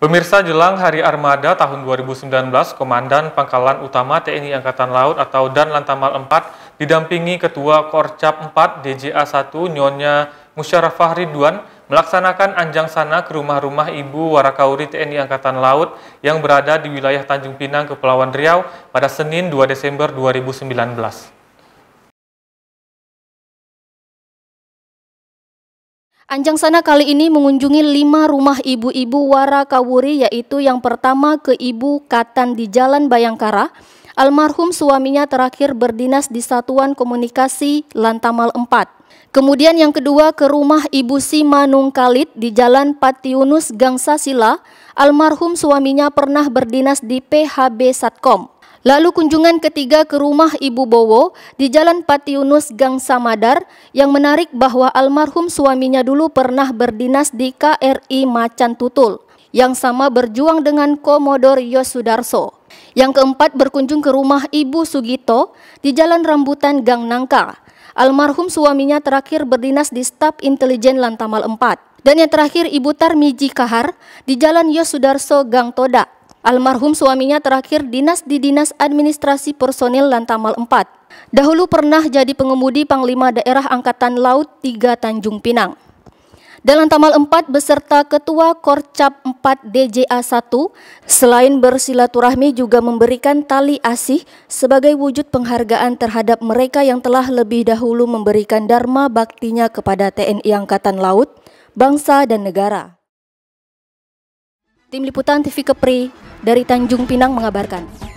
Pemirsa, jelang Hari Armada tahun 2019, Komandan Pangkalan Utama TNI Angkatan Laut atau Dan Lantamal 4 didampingi Ketua Korcap 4 DJA 1 Nyonya Musyarafah Ridwan melaksanakan anjang sana ke rumah-rumah Ibu Warakauri TNI Angkatan Laut yang berada di wilayah Tanjung Pinang, Kepulauan Riau pada Senin 2 Desember 2019. Anjang sana kali ini mengunjungi 5 rumah ibu-ibu Warakawuri, yaitu yang pertama ke Ibu Katan di Jalan Bayangkara. Almarhum suaminya terakhir berdinas di Satuan Komunikasi Lantamal 4. Kemudian yang kedua ke rumah Ibu Simanung Kalit di Jalan Patiunus Gangsa Sila. Almarhum suaminya pernah berdinas di PHB Satkom. Lalu kunjungan ketiga ke rumah Ibu Bowo di Jalan Patiunus Gangsa Madar, yang menarik bahwa almarhum suaminya dulu pernah berdinas di KRI Macan Tutul, yang sama berjuang dengan Komodor Yosudarso. Yang keempat berkunjung ke rumah Ibu Sugito di Jalan Rambutan Gang Nangka. Almarhum suaminya terakhir berdinas di Staf Intelijen Lantamal 4. Dan yang terakhir Ibu Tarmiji Kahar di Jalan Yosudarso Gang Toda. Almarhum suaminya terakhir dinas di Dinas Administrasi Personil Lantamal 4. Dahulu pernah jadi pengemudi Panglima Daerah Angkatan Laut 3 Tanjung Pinang. Dan Lantamal 4 beserta Ketua Korcap 4 DJA 1 selain bersilaturahmi juga memberikan tali asih sebagai wujud penghargaan terhadap mereka yang telah lebih dahulu memberikan dharma baktinya kepada TNI Angkatan Laut, bangsa dan negara. Tim Liputan TV Kepri dari Tanjung Pinang mengabarkan.